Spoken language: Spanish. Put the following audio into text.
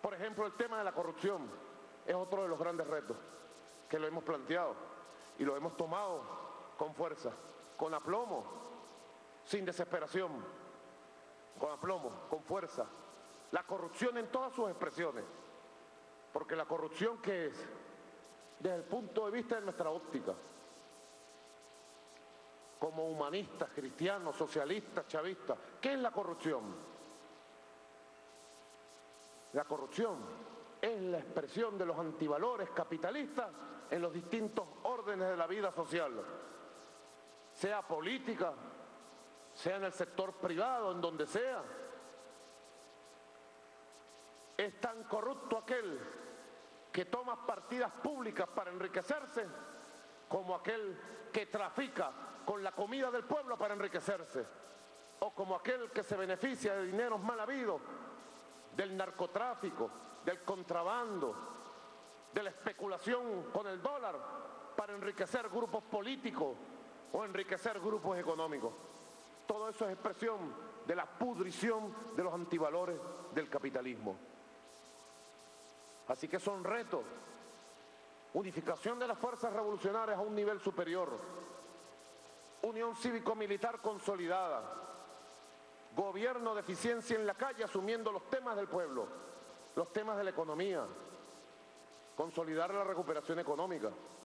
Por ejemplo, el tema de la corrupción es otro de los grandes retos que lo hemos planteado y lo hemos tomado con fuerza, con aplomo, sin desesperación, con aplomo, con fuerza. La corrupción en todas sus expresiones, porque la corrupción, ¿qué es? Desde el punto de vista de nuestra óptica, como humanistas, cristianos, socialistas, chavistas, ¿qué es la corrupción? La corrupción es la expresión de los antivalores capitalistas en los distintos órdenes de la vida social, sea política, sea en el sector privado, en donde sea. Es tan corrupto aquel que toma partidas públicas para enriquecerse como aquel que trafica con la comida del pueblo para enriquecerse, o como aquel que se beneficia de dineros mal habidos, del narcotráfico, del contrabando, de la especulación con el dólar para enriquecer grupos políticos o enriquecer grupos económicos. Todo eso es expresión de la pudrición de los antivalores del capitalismo. Así que son retos. Unificación de las fuerzas revolucionarias a un nivel superior. Unión cívico-militar consolidada. Gobierno de eficiencia en la calle asumiendo los temas del pueblo, los temas de la economía. Consolidar la recuperación económica.